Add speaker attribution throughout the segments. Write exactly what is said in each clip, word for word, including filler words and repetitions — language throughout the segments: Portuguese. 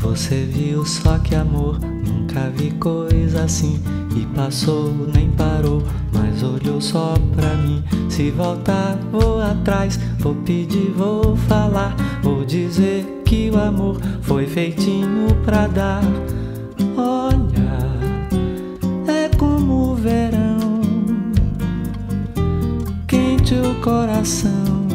Speaker 1: Você viu só que amor, nunca vi coisa assim. E passou, nem parou, mas olhou só pra mim. Se voltar, vou atrás, vou pedir, vou falar. Vou dizer que o amor foi feitinho pra dar. Olha, é como o verão, quente o coração,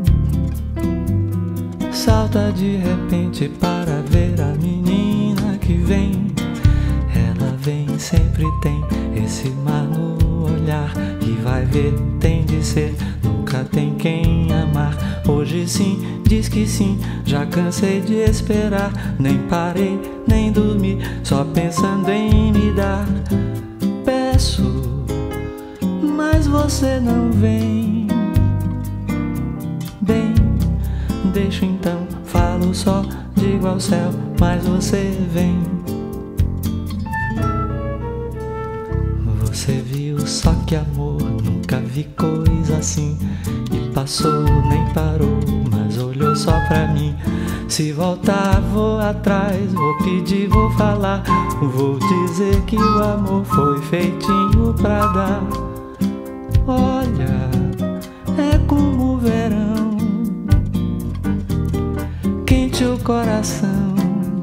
Speaker 1: salta de repente para ver a menina que vem. Ela vem, sempre tem esse mar no olhar. E vai ver, tem de ser, nunca tem quem amar. Hoje sim, diz que sim, já cansei de esperar. Nem parei, nem dormi, só pensando em me dar. Peço, mas você não vem. Bem, deixo então, falo só, digo ao céu, mas você vem. Você viu só que amor, nunca vi coisa assim. E passou, nem parou, mas olhou só pra mim. Se voltar, vou atrás, vou pedir, vou falar. Vou dizer que o amor foi feitinho pra dar. Olha, é como o verão, quente o coração,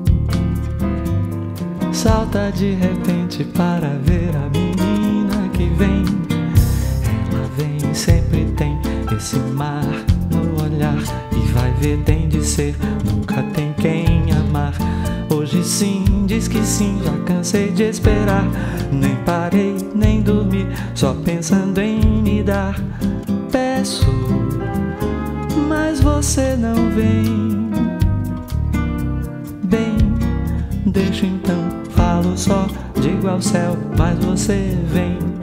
Speaker 1: salta de repente para ver a menina que vem. Ela vem, sempre tem esse mar no olhar. E vai ver, tem de ser, nunca tem quem amar. Hoje sim, diz que sim, já cansei de esperar. Nem parei, nem dormi, só pensando em me dar. Peço, mas você não vem. Bem, deixo então, falo só, digo ao céu, mas você vem.